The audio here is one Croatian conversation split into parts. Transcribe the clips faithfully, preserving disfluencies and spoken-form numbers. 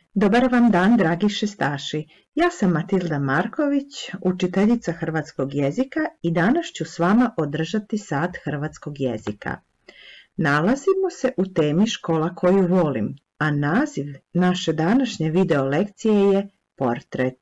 Dobar vam dan, dragi šestaši. Ja sam Matilda Marković, učiteljica hrvatskog jezika i danas ću s vama održati sat hrvatskog jezika. Nalazimo se u temi Škola koju volim, a naziv naše današnje video lekcije je Portret.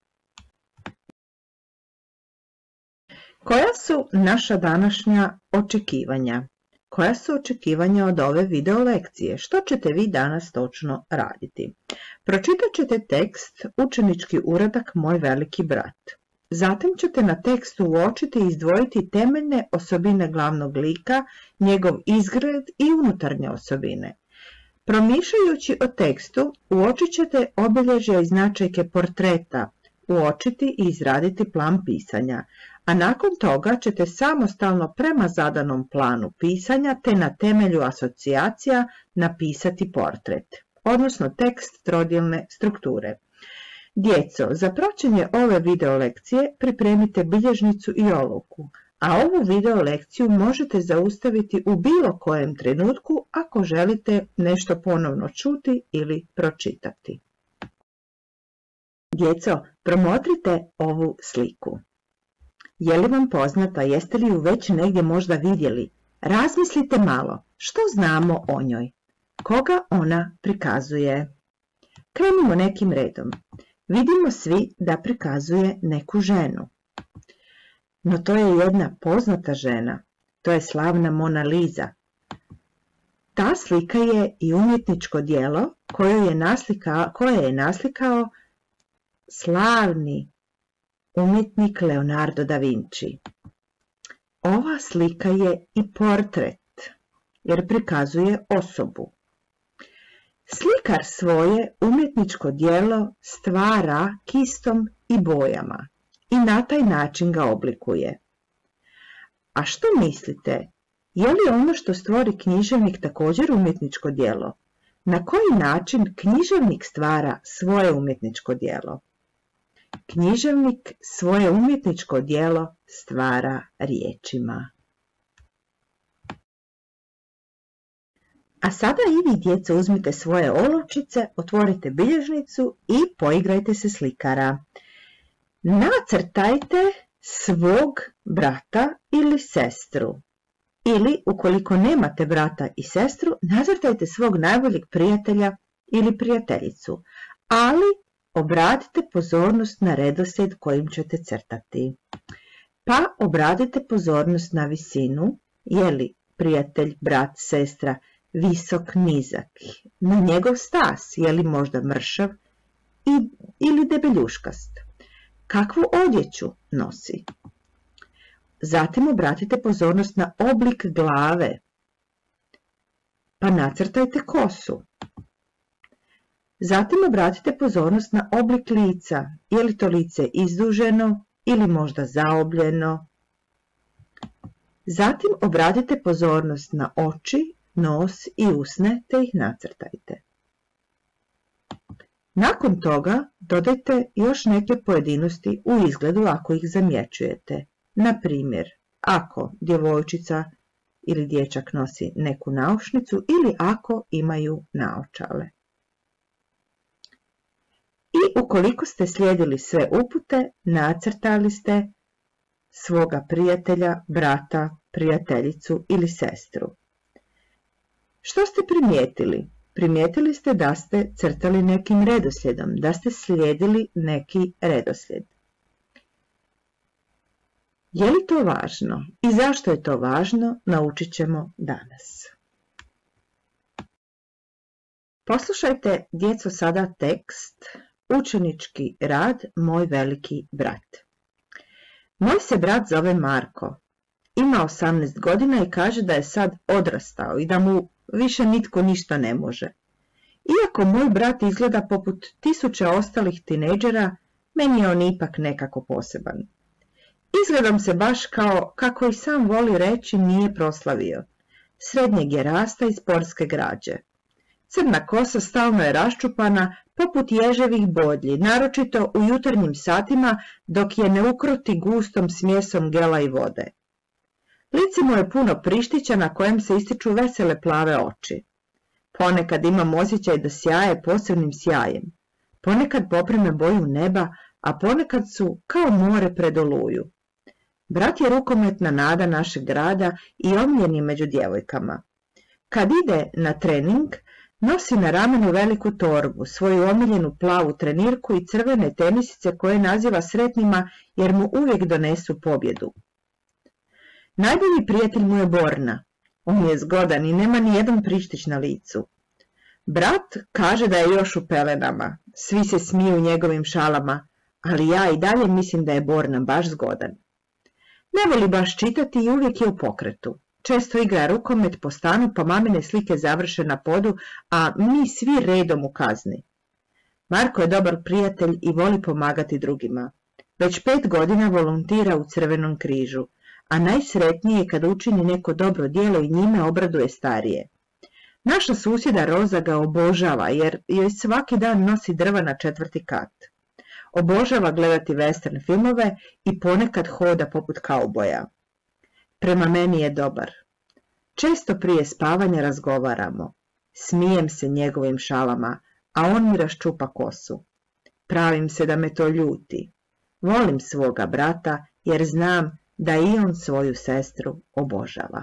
Koja su naša današnja očekivanja? Koja su očekivanja od ove video lekcije? Što ćete vi danas točno raditi? Pročitat ćete tekst Učenički uradak Moj veliki brat. Zatim ćete na tekstu uočiti i izdvojiti temeljne osobine glavnog lika, njegov izgled i unutarnje osobine. Promišljajući o tekstu, uočit ćete obilježja i značajke portreta, uočiti i izraditi plan pisanja, a nakon toga ćete samostalno prema zadanom planu pisanja te na temelju asocijacija napisati portret, odnosno tekst trodjelne strukture. Djeco, za praćenje ove video lekcije pripremite bilježnicu i olovku, a ovu video lekciju možete zaustaviti u bilo kojem trenutku ako želite nešto ponovno čuti ili pročitati. Djeco, promotrite ovu sliku. Je li vam poznata, jeste li ju već negdje možda vidjeli? Razmislite malo, što znamo o njoj? Koga ona prikazuje? Krenimo nekim redom. Vidimo svi da prikazuje neku ženu. No to je jedna poznata žena. To je slavna Mona Lisa. Ta slika je i umjetničko djelo koje je naslikao, koje je naslikao slavni umjetnik Leonardo da Vinci. Ova slika je i portret, jer prikazuje osobu. Slikar svoje umjetničko djelo stvara kistom i bojama i na taj način ga oblikuje. A što mislite, je li ono što stvori književnik također umjetničko djelo? Na koji način književnik stvara svoje umjetničko djelo? Književnik svoje umjetničko djelo stvara riječima. A sada i vi, djeco, uzmite svoje olovčice, otvorite bilježnicu i poigrajte se slikara. Nacrtajte svog brata ili sestru. Ili, ukoliko nemate brata i sestru, nacrtajte svog najboljeg prijatelja ili prijateljicu. Ali obratite pozornost na redoslijed kojim ćete crtati. Pa obratite pozornost na visinu, je li prijatelj, brat, sestra visok, nizak, na njegov stas, je li možda mršav i, ili debeljuškast, kakvu odjeću nosi. Zatim obratite pozornost na oblik glave, pa nacrtajte kosu. Zatim obratite pozornost na oblik lica, je li to lice izduženo ili možda zaobljeno. Zatim obratite pozornost na oči, nos i usne te ih nacrtajte. Nakon toga dodajte još neke pojedinosti u izgledu ako ih zamjećujete. Na primjer, ako djevojčica ili dječak nosi neku naušnicu ili ako imaju naočale. I ukoliko ste slijedili sve upute, nacrtali ste svoga prijatelja, brata, prijateljicu ili sestru. Što ste primijetili? Primijetili ste da ste crtali nekim redoslijedom, da ste slijedili neki redoslijed. Je li to važno i zašto je to važno, naučit ćemo danas. Poslušajte, djeco, sada tekst Učenički rad Moj veliki brat. Moj se brat zove Marko. Ima osamnaest godina i kaže da je sad odrastao i da mu više nitko ništa ne može. Iako moj brat izgleda poput tisuća ostalih tinejdžera, meni je on ipak nekako poseban. Izgledam se baš kao, kako i sam voli reći, nije proslavio. Srednjeg je rasta i sportske građe. Crna kosa stalno je raščupana poput ježevih bodlji, naročito u jutarnjim satima dok je ne ukroti gustom smjesom gela i vode. Lice mu je puno prištića na kojem se ističu vesele plave oči. Ponekad imam osjećaj da sjaje posebnim sjajem. Ponekad poprime boju neba, a ponekad su kao more pred oluju. Brat je rukometna nada našeg grada i omiljeni među djevojkama. Kad ide na trening, nosi na ramenu veliku torbu, svoju omiljenu plavu trenirku i crvene tenisice koje naziva sretnima jer mu uvijek donesu pobjedu. Najbolji prijatelj mu je Borna. On je zgodan i nema ni jedan prištić na licu. Brat kaže da je još u pelenama, svi se smiju njegovim šalama, ali ja i dalje mislim da je Borna baš zgodan. Ne voli baš čitati i uvijek je u pokretu. Često igra rukomet po stanu pa mamine slike završe na podu, a mi svi redom u kazni. Marko je dobar prijatelj i voli pomagati drugima. Već pet godina volontira u Crvenom križu, a najsretnije je kad učini neko dobro djelo i njime obraduje starije. Naša susjeda Roza ga obožava jer joj svaki dan nosi drva na četvrti kat. Obožava gledati western filmove i ponekad hoda poput kauboja. Prema meni je dobar. Često prije spavanja razgovaramo. Smijem se njegovim šalama, a on mi raščupa kosu. Pravim se da me to ljuti. Volim svoga brata jer znam da i on svoju sestru obožava.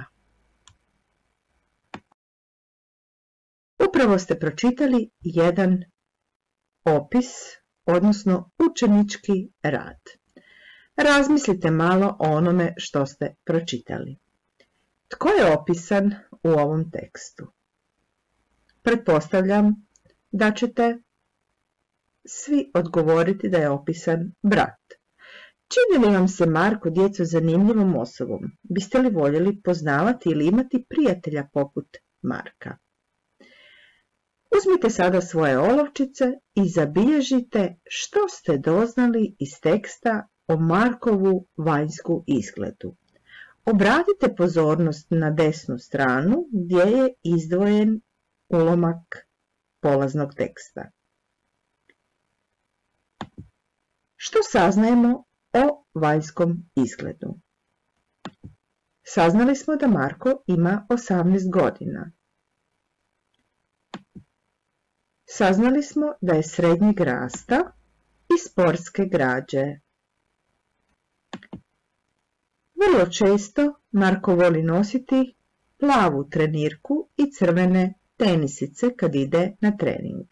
Upravo ste pročitali jedan opis, odnosno učenički rad. Razmislite malo o onome što ste pročitali. Tko je opisan u ovom tekstu? Pretpostavljam da ćete svi odgovoriti da je opisan brat. Čini li vam se Marko djeco zanimljivom osobom? Biste li voljeli poznavati ili imati prijatelja poput Marka? Uzmite sada svoje olovčice i zabilježite što ste doznali iz teksta o Markovu vanjsku izgledu. Obratite pozornost na desnu stranu gdje je izdvojen ulomak polaznog teksta. Što saznajemo o vanjskom izgledu? Saznali smo da Marko ima osamnaest godina. Saznali smo da je srednjeg rasta i sportske građe. Vrlo često Marko voli nositi plavu trenirku i crvene tenisice kad ide na trening.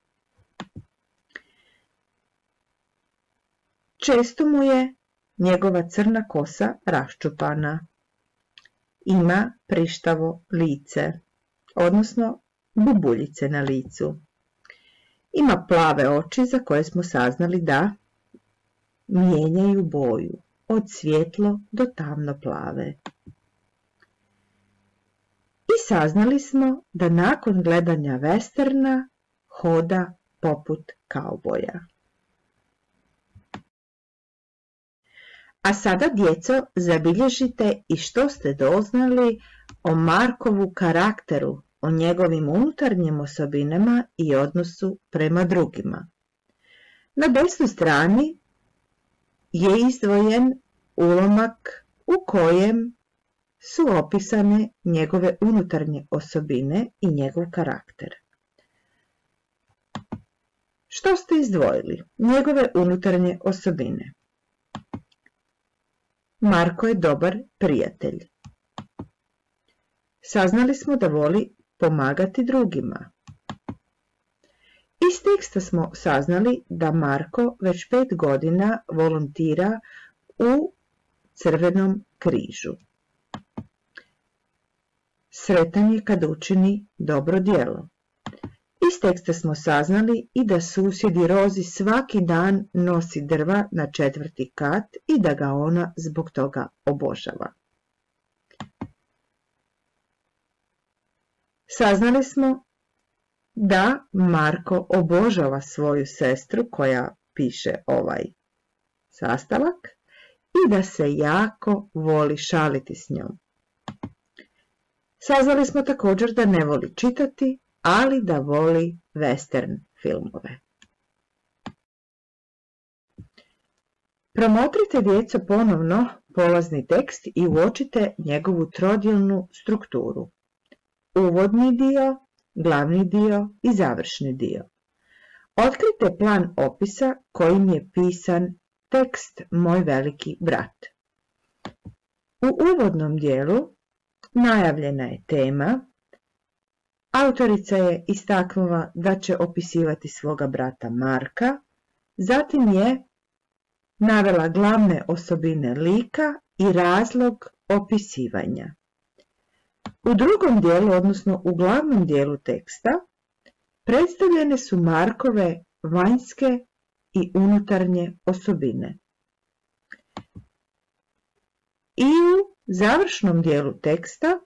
Često mu je njegova crna kosa raščupana. Ima prištavo lice, odnosno bubuljice na licu. Ima plave oči za koje smo saznali da mijenjaju boju od svjetlo do tamno plave. I saznali smo da nakon gledanja westerna hoda poput kauboja. A sada, djeco, zabilježite i što ste doznali o Markovu karakteru, o njegovim unutarnjim osobinama i odnosu prema drugima. Na desnoj strani je izdvojen ulomak u kojem su opisane njegove unutarnje osobine i njegov karakter. Što ste izdvojili? Njegove unutarnje osobine. Marko je dobar prijatelj. Saznali smo da voli pomagati drugima. Iz teksta smo saznali da Marko već pet godina volontira u Crvenom križu. Sretan je kad učini dobro djelo. Iz teksta smo saznali i da susjedi Rozi svaki dan nosi drva na četvrti kat i da ga ona zbog toga obožava. Saznali smo da Marko obožava svoju sestru koja piše ovaj sastavak i da se jako voli šaliti s njom. Saznali smo također da ne voli čitati, ali da voli western filmove. Promotrite, djeco, ponovno polazni tekst i uočite njegovu trodjelnu strukturu. Uvodni dio, glavni dio i završni dio. Otkrite plan opisa kojim je pisan tekst Moj veliki brat. U uvodnom dijelu najavljena je tema. Autorica je istaknula da će opisivati svoga brata Marka, zatim je navela glavne osobine lika i razlog opisivanja. U drugom dijelu, odnosno u glavnom dijelu teksta, predstavljene su Markove vanjske i unutarnje osobine. I u završnom dijelu teksta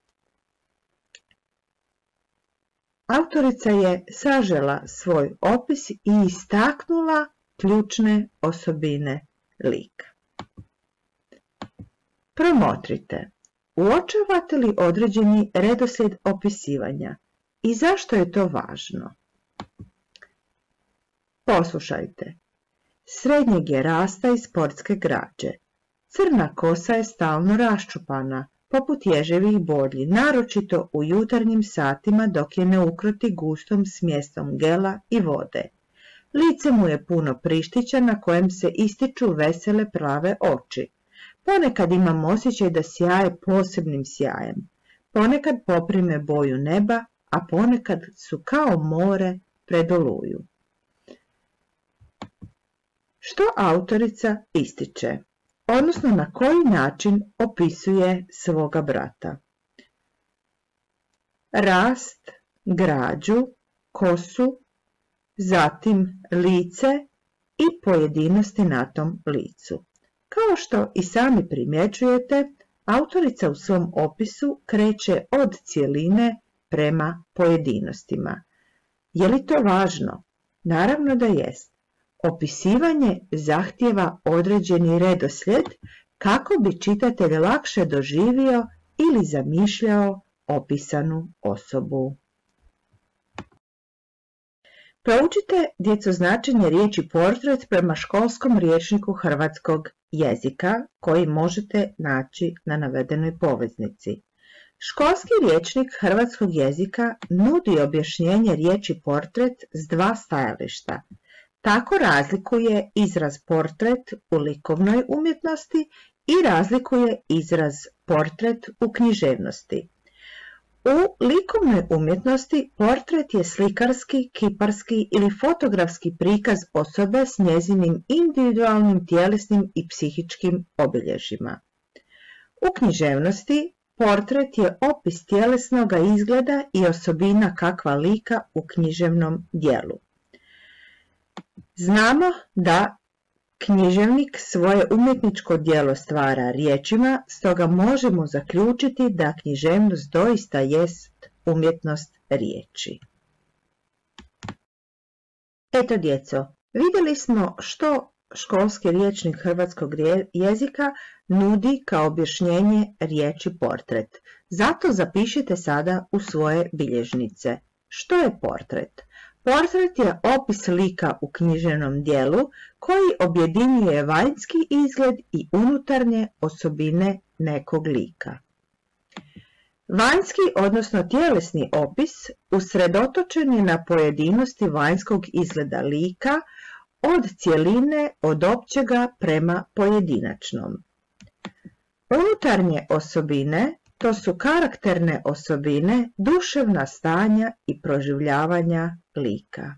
autorica je sažela svoj opis i istaknula ključne osobine lika. Promotrite. Uočavate li određeni redoslijed opisivanja i zašto je to važno? Poslušajte. Srednjeg je rasta i sportske građe. Crna kosa je stalno raščupana, poput ježevih bolji, naročito u jutarnjim satima dok je ne ukroti gustom smjestom gela i vode. Lice mu je puno prištića na kojem se ističu vesele prave oči. Ponekad imam osjećaj da sjaje posebnim sjajem. Ponekad poprime boju neba, a ponekad su kao more pred oluju. Što autorica ističe? Odnosno na koji način opisuje svoga brata? Rast, građu, kosu, zatim lice i pojedinosti na tom licu. Kao što i sami primjećujete, autorica u svom opisu kreće od cjeline prema pojedinostima. Je li to važno? Naravno da jest. Opisivanje zahtijeva određeni redoslijed kako bi čitatelj lakše doživio ili zamišljao opisanu osobu. Proučite djecoznačenje riječi portret prema školskom rječniku hrvatskog jezika koji možete naći na navedenoj poveznici. Školski rječnik hrvatskog jezika nudi objašnjenje riječi portret s dva stajališta. Tako razlikuje izraz portret u likovnoj umjetnosti i razlikuje izraz portret u književnosti. U likovnoj umjetnosti portret je slikarski, kiparski ili fotografski prikaz osobe s njezinim individualnim tjelesnim i psihičkim obilježjima. U književnosti portret je opis tjelesnog izgleda i osobina kakva lika u književnom djelu. Znamo da književnik svoje umjetničko djelo stvara riječima, stoga možemo zaključiti da književnost doista jest umjetnost riječi. Eto djeco, vidjeli smo što školski rječnik hrvatskog jezika nudi kao objašnjenje riječi portret. Zato zapišite sada u svoje bilježnice. Što je portret? Portret je opis lika u književnom djelu koji objedinjuje vanjski izgled i unutarnje osobine nekog lika. Vanjski, odnosno tjelesni opis, usredotočen je na pojedinosti vanjskog izgleda lika od cjeline od općega prema pojedinačnom. Unutarnje osobine, to su karakterne osobine, duševna stanja i proživljavanja lika.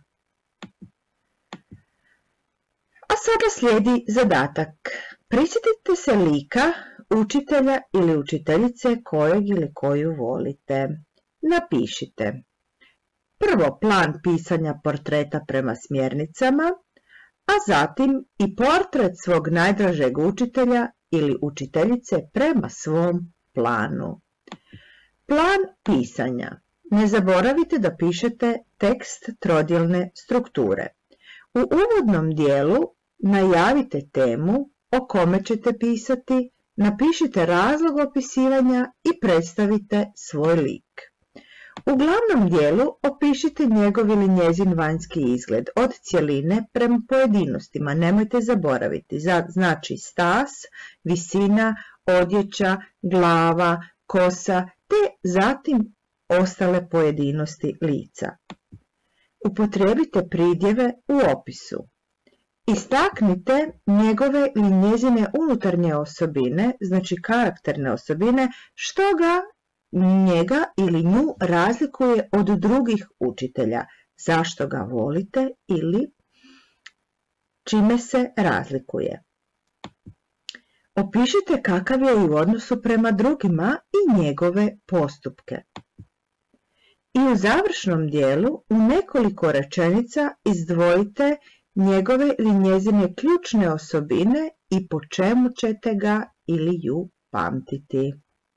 A sada slijedi zadatak. Prisjetite se lika, učitelja ili učiteljice kojeg ili koju volite. Napišite. Prvo plan pisanja portreta prema smjernicama, a zatim i portret svog najdražeg učitelja ili učiteljice prema svom planu. Plan pisanja. Ne zaboravite da pišete tekst trodjelne strukture. U uvodnom dijelu najavite temu o kome ćete pisati, napišite razlog opisivanja i predstavite svoj lik. U glavnom dijelu opišite njegov ili njezin vanjski izgled od cjeline prema pojedinostima, nemojte zaboraviti, znači stas, visina, odjeća, glava, kosa te zatim ostale pojedinosti lica. Upotrijebite pridjeve u opisu. Istaknite njegove ili njezine unutarnje osobine, znači karakterne osobine, što ga njega ili nju razlikuje od drugih učitelja, zašto ga volite ili čime se razlikuje. Opišite kakav je u odnosu prema drugima i njegove postupke. I u završnom dijelu u nekoliko rečenica izdvojite njegove ili njezine ključne osobine i po čemu ćete ga ili ju pamtiti.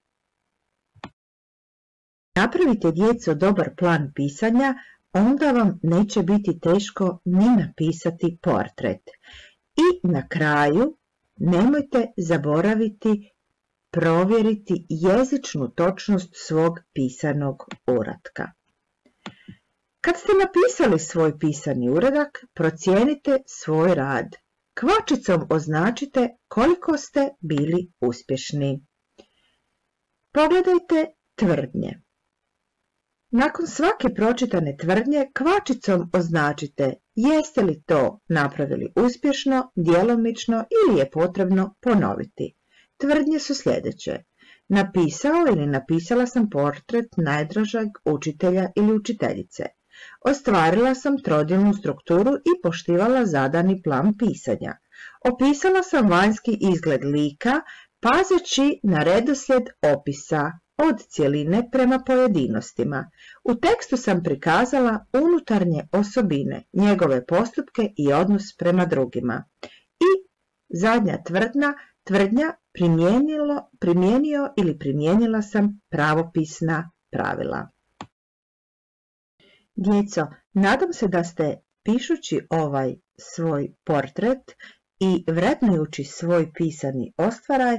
Napravite djeco dobar plan pisanja, onda vam neće biti teško ni napisati portret. I na kraju nemojte zaboraviti provjeriti jezičnu točnost svog pisanog uratka. Kad ste napisali svoj pisani uradak, procijenite svoj rad. Kvačicom označite koliko ste bili uspješni. Pogledajte tvrdnje. Nakon svake pročitane tvrdnje kvačicom označite jeste li to napravili uspješno, djelomično ili je potrebno ponoviti. Tvrdnje su sljedeće. Napisao ili napisala sam portret najdražeg učitelja ili učiteljice. Ostvarila sam trodjelnu strukturu i poštivala zadani plan pisanja. Opisala sam vanjski izgled lika, pazeći na redoslijed opisa od cjeline prema pojedinostima. U tekstu sam prikazala unutarnje osobine, njegove postupke i odnos prema drugima. I zadnja tvrdnja, tvrdnja primijenilo, primijenio ili primijenila sam pravopisna pravila. Djeco, nadam se da ste pišući ovaj svoj portret i vrednujući svoj pisani ostvaraj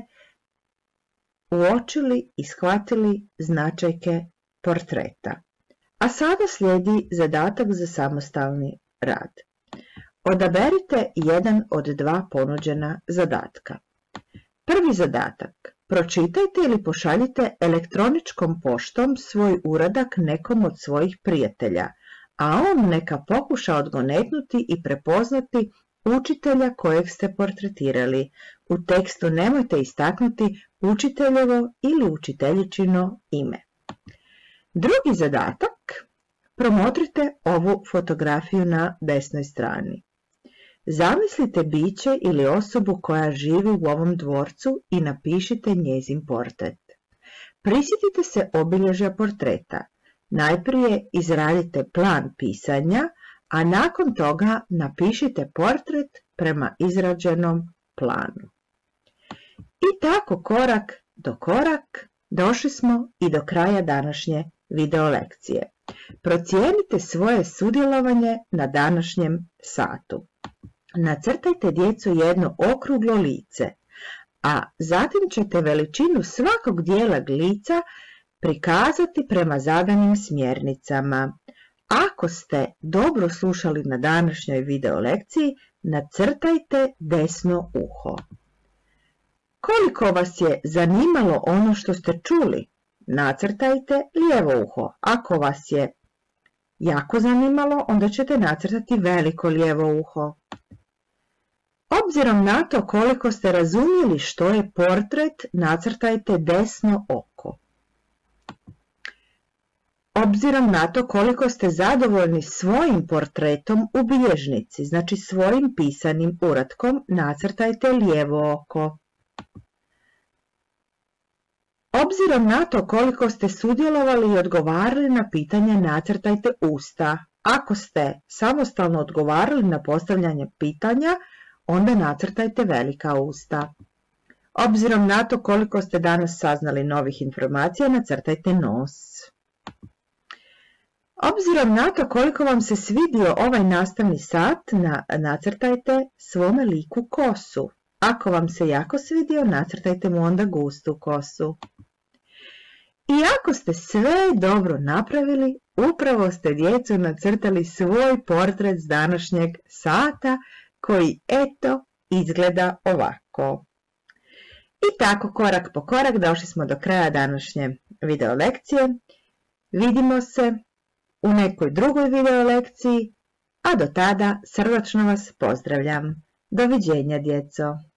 uočili i shvatili značajke portreta. A sada slijedi zadatak za samostalni rad. Odaberite jedan od dva ponuđena zadatka. Prvi zadatak. Pročitajte ili pošaljite elektroničkom poštom svoj uradak nekom od svojih prijatelja, a on neka pokuša odgonetnuti i prepoznati učitelja kojeg ste portretirali. U tekstu nemojte istaknuti učiteljevo ili učiteljičino ime. Drugi zadatak. Promotrite ovu fotografiju na desnoj strani. Zamislite biće ili osobu koja živi u ovom dvorcu i napišite njezin portret. Prisjetite se obilježja portreta. Najprije izradite plan pisanja, a nakon toga napišite portret prema izrađenom planu. I tako korak do korak došli smo i do kraja današnje video lekcije. Procijenite svoje sudjelovanje na današnjem satu. Nacrtajte djecu jedno okruglo lice, a zatim ćete veličinu svakog dijela lica prikazati prema zadanim smjernicama. Ako ste dobro slušali na današnjoj video lekciji, nacrtajte desno uho. Koliko vas je zanimalo ono što ste čuli, nacrtajte lijevo uho. Ako vas je jako zanimalo, onda ćete nacrtati veliko lijevo uho. Obzirom na to koliko ste razumjeli što je portret, nacrtajte desno oko. Obzirom na to koliko ste zadovoljni svojim portretom u bilježnici, znači svojim pisanim uratkom, nacrtajte lijevo oko. Obzirom na to koliko ste sudjelovali i odgovarali na pitanja, nacrtajte usta. Ako ste samostalno odgovarali na postavljanje pitanja, onda nacrtajte velika usta. Obzirom na to koliko ste danas saznali novih informacija, nacrtajte nos. Obzirom na to koliko vam se svidio ovaj nastavni sat, nacrtajte svome liku kosu. Ako vam se jako svidio, nacrtajte mu onda gustu kosu. I ako ste sve dobro napravili, upravo ste djecu nacrtali svoj portret s današnjeg sata, koji eto izgleda ovako. I tako korak po korak došli smo do kraja današnje video lekcije. Vidimo se u nekoj drugoj video lekciji, a do tada srdačno vas pozdravljam. Doviđenja, djeco.